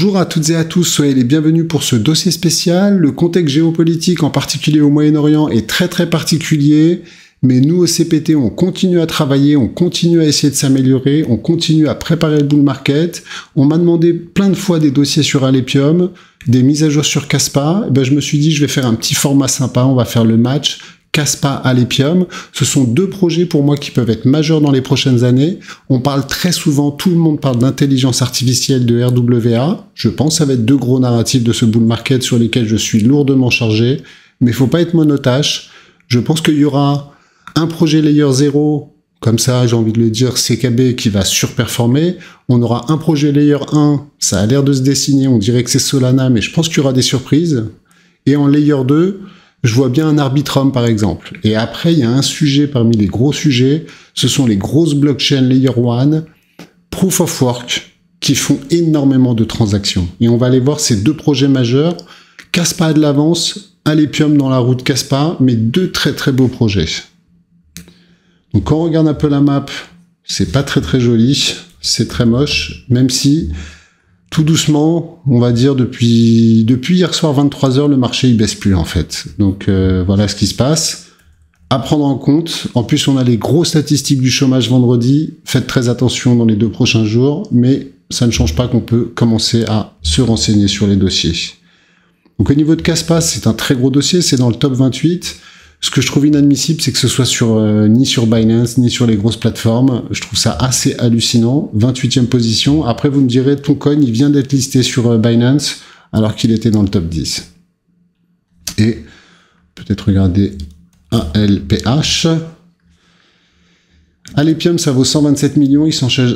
Bonjour à toutes et à tous, soyez les bienvenus pour ce dossier spécial. Le contexte géopolitique, en particulier au Moyen-Orient, est très particulier, mais nous au CPT, on continue à travailler, on continue à essayer de s'améliorer, on continue à préparer le bull market. On m'a demandé plein de fois des dossiers sur Alepium, des mises à jour sur Kaspa. Je me suis dit, je vais faire un petit format sympa, on va faire le match Kaspa Alepium. Ce sont deux projets pour moi qui peuvent être majeurs dans les prochaines années. On parle très souvent, tout le monde parle d'intelligence artificielle, de RWA. Je pense que ça va être deux gros narratifs de ce bull market sur lesquels je suis lourdement chargé, mais il faut pas être monotache. Je pense qu'il y aura un projet layer 0, comme ça j'ai envie de le dire, CKB qui va surperformer. On aura un projet layer 1, ça a l'air de se dessiner, on dirait que c'est Solana, mais je pense qu'il y aura des surprises. Et en layer 2, je vois bien un Arbitrum, par exemple. Et après, il y a un sujet parmi les gros sujets, ce sont les grosses blockchains Layer 1, Proof of Work, qui font énormément de transactions. Et on va aller voir ces deux projets majeurs. Kaspa a de l'avance, Alepium dans la route Kaspa, mais deux très beaux projets. Donc quand on regarde un peu la map, c'est pas très joli, c'est très moche, même si... Tout doucement, on va dire, depuis hier soir 23h, le marché il baisse plus en fait. Donc voilà ce qui se passe. À prendre en compte. En plus, on a les grosses statistiques du chômage vendredi. Faites très attention dans les 2 prochains jours, mais ça ne change pas qu'on peut commencer à se renseigner sur les dossiers. Donc au niveau de Kaspa, c'est un très gros dossier, c'est dans le top 28. Ce que je trouve inadmissible, c'est que ce soit ni sur Binance, ni sur les grosses plateformes. Je trouve ça assez hallucinant. 28e position. Après, vous me direz, ton coin, il vient d'être listé sur Binance, alors qu'il était dans le top 10. Et peut-être regarder ALPH. Alepium, ça vaut 127 millions.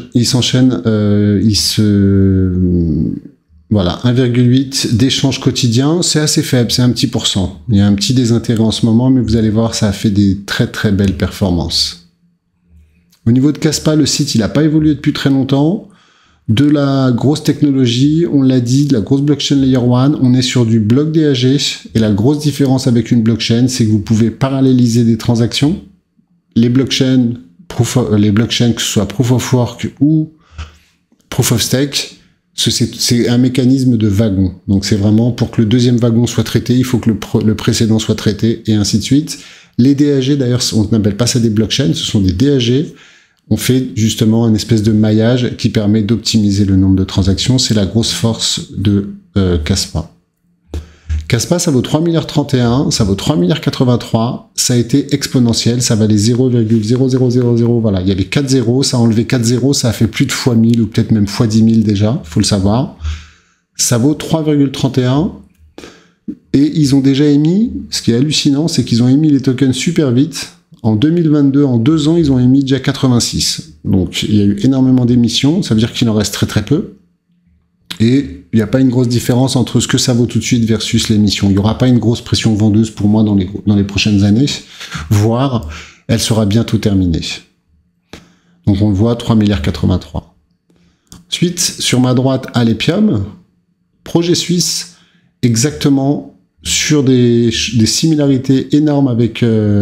Voilà, 1,8 d'échanges quotidiens, c'est assez faible, c'est un petit pourcent. Il y a un petit désintérêt en ce moment, mais vous allez voir, ça a fait des très belles performances. Au niveau de Kaspa, le site, il n'a pas évolué depuis très longtemps. De la grosse technologie, on l'a dit, de la grosse blockchain Layer 1, on est sur du bloc DAG, et la grosse différence avec une blockchain, c'est que vous pouvez paralléliser des transactions. Les blockchains, que ce soit Proof of Work ou Proof of Stake, c'est un mécanisme de wagon. Donc c'est vraiment pour que le deuxième wagon soit traité, il faut que le précédent soit traité, et ainsi de suite. Les DAG, d'ailleurs, on n'appelle pas ça des blockchains, ce sont des DAG. On fait justement un espèce de maillage qui permet d'optimiser le nombre de transactions. C'est la grosse force de Kaspa. Kaspa, ça vaut 3,31 milliards, ça vaut 3,83 milliards, ça a été exponentiel, ça valait 0,0000, voilà, il y avait 4 zéros, ça a enlevé 4 zéros, ça a fait plus de fois 1000 ou peut-être même fois 10 000 déjà, faut le savoir. Ça vaut 3,31, et ils ont déjà émis, ce qui est hallucinant, c'est qu'ils ont émis les tokens super vite. En 2022, en 2 ans, ils ont émis déjà 86. Donc il y a eu énormément d'émissions, ça veut dire qu'il en reste très peu. Et il n'y a pas une grosse différence entre ce que ça vaut tout de suite versus l'émission. Il n'y aura pas une grosse pression vendeuse pour moi dans les prochaines années, voire elle sera bientôt terminée. Donc on le voit, 3,83 milliards. Ensuite, sur ma droite, Alepium, projet suisse, exactement sur des similarités énormes avec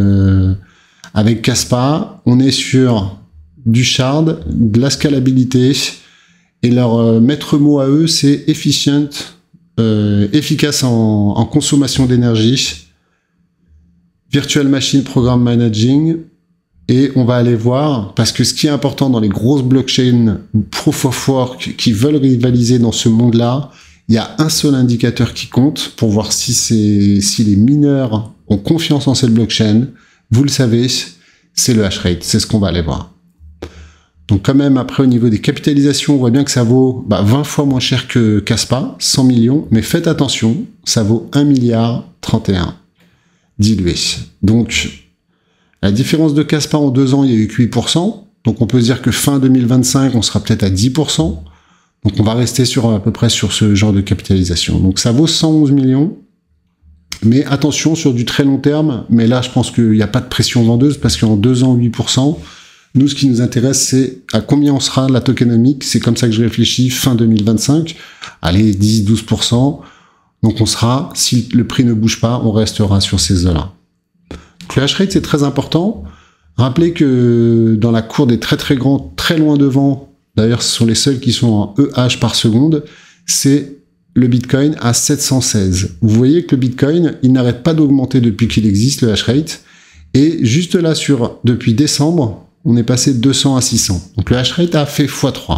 Kaspa. On est sur du shard, de la scalabilité. Et leur maître mot à eux, c'est efficient, efficace en consommation d'énergie, virtual machine program managing, et on va aller voir, parce que ce qui est important dans les grosses blockchains proof of work qui veulent rivaliser dans ce monde-là, il y a un seul indicateur qui compte pour voir si les mineurs ont confiance en cette blockchain. Vous le savez, c'est le hash rate, c'est ce qu'on va aller voir. Donc quand même, après, au niveau des capitalisations, on voit bien que ça vaut 20 fois moins cher que Kaspa, 100 millions, mais faites attention, ça vaut 1,31 milliard dilué. Donc, la différence de Kaspa en 2 ans, il y a eu que 8%, donc on peut se dire que fin 2025, on sera peut-être à 10%, donc on va rester à peu près sur ce genre de capitalisation. Donc ça vaut 111 millions, mais attention sur du très long terme, mais là, je pense qu'il n'y a pas de pression vendeuse, parce qu'en 2 ans, 8%, nous, ce qui nous intéresse, c'est à combien on sera la tokenomique. C'est comme ça que je réfléchis, fin 2025. Allez, 10-12%. Donc on sera, si le prix ne bouge pas, on restera sur ces eaux-là. Le hash rate, c'est très important. Rappelez que dans la cour des très grands, très loin devant, d'ailleurs, ce sont les seuls qui sont en EH par seconde, c'est le Bitcoin à 716. Vous voyez que le Bitcoin, il n'arrête pas d'augmenter depuis qu'il existe, le hash rate. Et juste là, depuis décembre, on est passé de 200 à 600. Donc le hash rate a fait x3.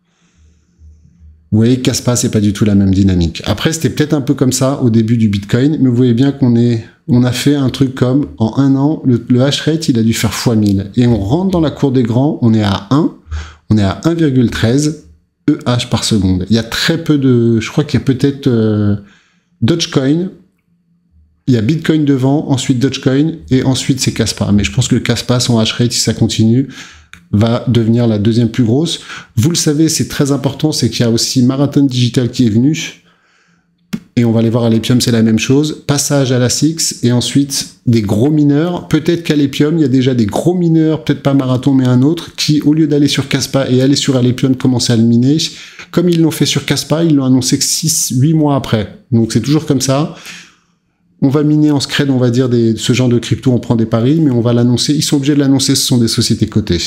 Vous voyez que Kaspa, c'est pas du tout la même dynamique. Après, c'était peut-être un peu comme ça au début du Bitcoin, mais vous voyez bien on a fait un truc comme, en un an, le hash rate, il a dû faire x1000. Et on rentre dans la cour des grands, on est à 1, on est à 1,13 EH par seconde. Il y a très peu je crois qu'il y a peut-être Dogecoin, il y a Bitcoin devant, ensuite Dogecoin, et ensuite c'est Kaspa. Mais je pense que Kaspa, son hash rate, si ça continue, va devenir la deuxième plus grosse. Vous le savez, c'est très important, c'est qu'il y a aussi Marathon Digital qui est venu, et on va aller voir à l'Epium, c'est la même chose. Passage à la SIX, et ensuite des gros mineurs. Peut-être qu'à l'Epium, il y a déjà des gros mineurs, peut-être pas Marathon, mais un autre, qui, au lieu d'aller sur Kaspa et aller sur Alepium, commencent à le miner. Comme ils l'ont fait sur Kaspa, ils l'ont annoncé que 6-8 mois après. Donc c'est toujours comme ça. On va miner en scred, on va dire, ce genre de crypto, on prend des paris, mais on va l'annoncer. Ils sont obligés de l'annoncer, ce sont des sociétés cotées.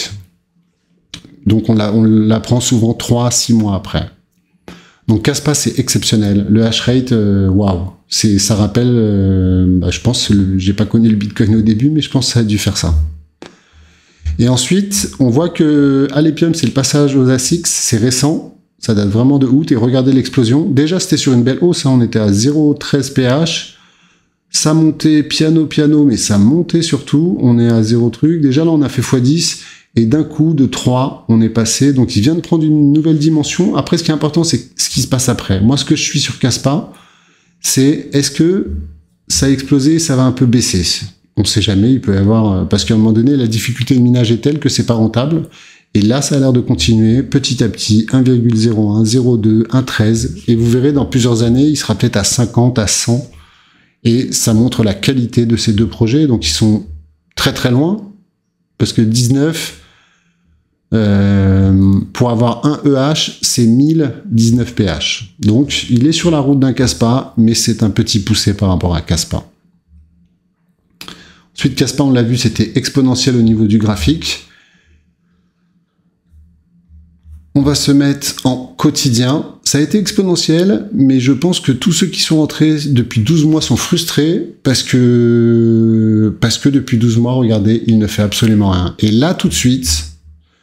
Donc on l'apprend souvent 3-6 mois après. Donc Kaspa, c'est exceptionnel. Le hash rate, waouh. Ça rappelle, je pense, j'ai pas connu le Bitcoin au début, mais je pense que ça a dû faire ça. Et ensuite, on voit que Alepium, c'est le passage aux ASIC, c'est récent. Ça date vraiment de août, et regardez l'explosion. Déjà, c'était sur une belle hausse, hein, on était à 0,13 pH. Ça montait piano, mais ça montait surtout. On est à 0 truc. Déjà là, on a fait x10. Et d'un coup, de 3, on est passé. Donc, il vient de prendre une nouvelle dimension. Après, ce qui est important, c'est ce qui se passe après. Moi, ce que je suis sur Kaspa, c'est est-ce que ça a explosé et ça va un peu baisser? On ne sait jamais. Il peut y avoir... Parce qu'à un moment donné, la difficulté de minage est telle que c'est pas rentable. Et là, ça a l'air de continuer petit à petit. 1,01, 0,2, 1,13. Et vous verrez, dans plusieurs années, il sera peut-être à 50, à 100. Et ça montre la qualité de ces deux projets. Donc, ils sont très très loin. Parce que 19, pour avoir un EH, c'est 1019 pH. Donc, il est sur la route d'un Kaspa, mais c'est un petit poussé par rapport à Kaspa. Ensuite, Kaspa, on l'a vu, c'était exponentiel au niveau du graphique. On va se mettre en quotidien. Ça a été exponentiel, mais je pense que tous ceux qui sont entrés depuis 12 mois sont frustrés parce que depuis 12 mois, regardez, il ne fait absolument rien. Et là, tout de suite,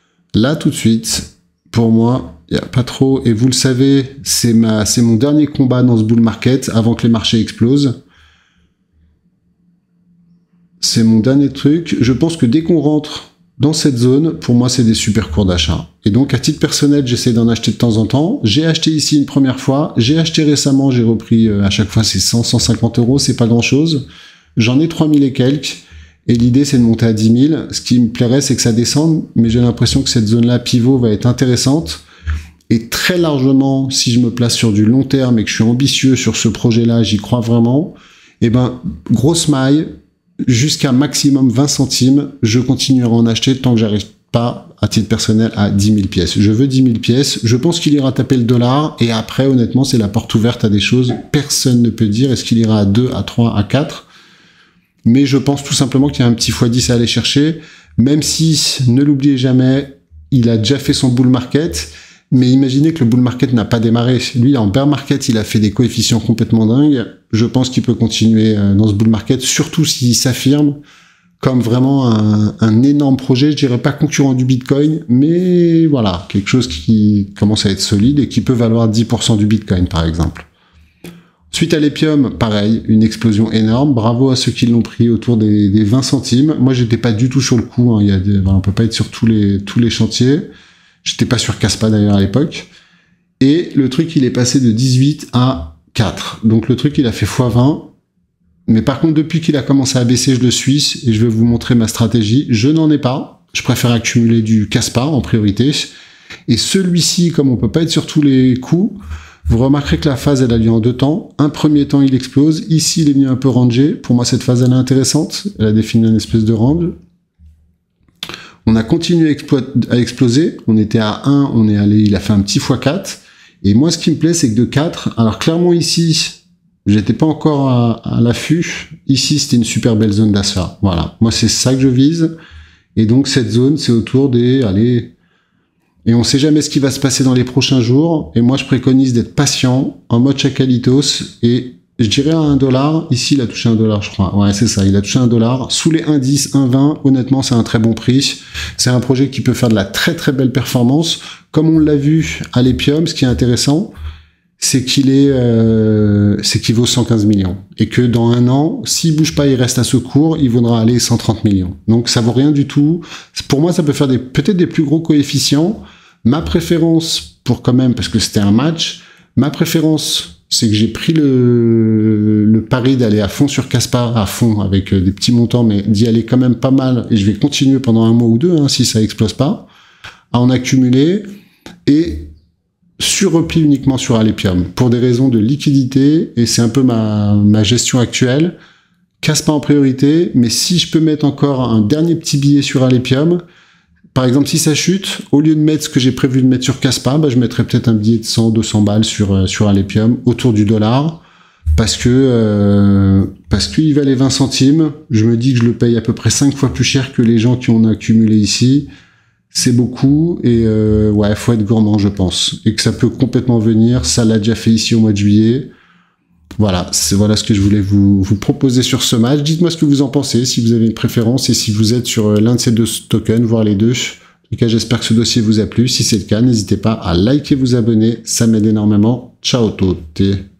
pour moi, il n'y a pas trop, et vous le savez, c'est mon dernier combat dans ce bull market avant que les marchés explosent. C'est mon dernier truc. Je pense que dès qu'on rentre dans cette zone, pour moi, c'est des super cours d'achat. Et donc, à titre personnel, j'essaie d'en acheter de temps en temps. J'ai acheté ici une première fois. J'ai acheté récemment, j'ai repris, à chaque fois, c'est 100, 150 euros, c'est pas grand-chose. J'en ai 3000 et quelques. Et l'idée, c'est de monter à 10 000. Ce qui me plairait, c'est que ça descende. Mais j'ai l'impression que cette zone-là, pivot, va être intéressante. Et très largement, si je me place sur du long terme et que je suis ambitieux sur ce projet-là, j'y crois vraiment, eh ben, grosse maille, jusqu'à maximum 20 centimes, je continuerai à en acheter tant que j'arrive pas, à titre personnel, à 10 000 pièces. Je veux 10 000 pièces, je pense qu'il ira taper le dollar, et après, honnêtement, c'est la porte ouverte à des choses, personne ne peut dire, est-ce qu'il ira à 2, à 3, à 4, mais je pense tout simplement qu'il y a un petit x10 à aller chercher, même si, ne l'oubliez jamais, il a déjà fait son bull market, mais imaginez que le bull market n'a pas démarré. Lui, en bear market, il a fait des coefficients complètement dingues. Je pense qu'il peut continuer dans ce bull market, surtout s'il s'affirme comme vraiment un énorme projet, je dirais pas concurrent du Bitcoin, mais voilà, quelque chose qui commence à être solide et qui peut valoir 10% du Bitcoin, par exemple. Suite à l'Epium, pareil, une explosion énorme. Bravo à ceux qui l'ont pris autour des 20 centimes. Moi, j'étais pas du tout sur le coup. Hein. On peut pas être sur tous les chantiers. J'étais pas sur Kaspa d'ailleurs à l'époque. Et le truc, il est passé de 18 à 4. Donc le truc, il a fait x20. Mais par contre, depuis qu'il a commencé à baisser, je le suis. Et je vais vous montrer ma stratégie. Je n'en ai pas. Je préfère accumuler du Kaspa en priorité. Et celui-ci, comme on peut pas être sur tous les coups, vous remarquerez que la phase, elle a lieu en deux temps. Un premier temps, il explose. Ici, il est venu un peu ranger. Pour moi, cette phase, elle est intéressante. Elle a défini une espèce de range. On a continué à exploser. On était à 1, on est allé, il a fait un petit x4. Et moi, ce qui me plaît, c'est que de 4, alors clairement ici, j'étais pas encore à l'affût. Ici, c'était une super belle zone d'achat. Voilà. Moi, c'est ça que je vise. Et donc, cette zone, c'est autour des, allez, Et on sait jamais ce qui va se passer dans les prochains jours. Et moi, je préconise d'être patient, en mode chacalitos. Et je dirais à $1. Ici, il a touché $1, je crois. Ouais, c'est ça. Il a touché $1. Sous les 1,10, 1,20, honnêtement, c'est un très bon prix. C'est un projet qui peut faire de la très très belle performance. Comme on l'a vu à l'Epium, ce qui est intéressant, c'est qu'il vaut 115 millions. Et que dans un an, s'il bouge pas, il reste à ce cours, il vaudra aller 130 millions. Donc ça vaut rien du tout. Pour moi, ça peut faire peut-être des plus gros coefficients. Ma préférence, pour quand même, parce que c'était un match, ma préférence, c'est que j'ai pris le pari d'aller à fond sur Caspar, à fond, avec des petits montants, mais d'y aller quand même pas mal. Et je vais continuer pendant un mois ou deux, si ça explose pas, à en accumuler. Et sur repli uniquement sur Alepium, pour des raisons de liquidité, et c'est un peu ma gestion actuelle. Casse pas en priorité, mais si je peux mettre encore un dernier petit billet sur Alepium, par exemple, si ça chute, au lieu de mettre ce que j'ai prévu de mettre sur Caspa, je mettrais peut-être un billet de 100, 200 balles sur Alepium, autour du $, parce que il valait 20 centimes. Je me dis que je le paye à peu près 5 fois plus cher que les gens qui ont accumulé ici. C'est beaucoup, et ouais, faut être gourmand, je pense. Et que ça peut complètement venir, ça l'a déjà fait ici au mois de juillet. Voilà ce que je voulais vous proposer sur ce match. Dites-moi ce que vous en pensez, si vous avez une préférence, et si vous êtes sur l'un de ces deux tokens, voire les deux. En tout cas, j'espère que ce dossier vous a plu. Si c'est le cas, n'hésitez pas à liker, vous abonner, ça m'aide énormément. Ciao tutti.